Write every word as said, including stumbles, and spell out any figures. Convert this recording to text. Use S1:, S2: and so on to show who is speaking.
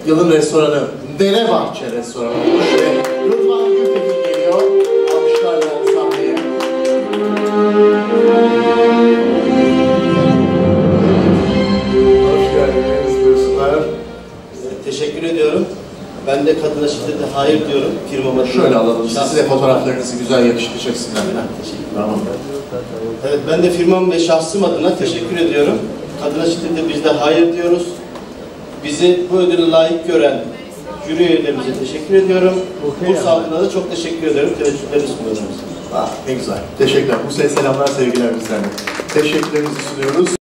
S1: yılın restoranı Dere Bahçe Restoranı olmuş ve Rıdvan Gültekin geliyor. Alkışlarla sahneye. Hoş geldiniz, buyursunlar.
S2: Teşekkür ediyorum. Ben de kadına şiddete hayır diyorum firmama.
S1: Şöyle alalım, siz de fotoğraflarınızı güzel yakışıklı çeksinler. Tamam.
S2: Evet, ben de firmam ve şahsım adına teşekkür ediyorum. Kadına şiddete biz de hayır diyoruz. Bizi bu ödüle layık gören jüri üyelerimize teşekkür ediyorum. Kurs halkına da çok teşekkür ediyorum. Teşekkürlerimi sunuyorum.
S1: Ah, ne güzel. Teşekkürler. Buse'ye selamlar, sevgiler bizden de. Teşekkürlerimizi sunuyoruz.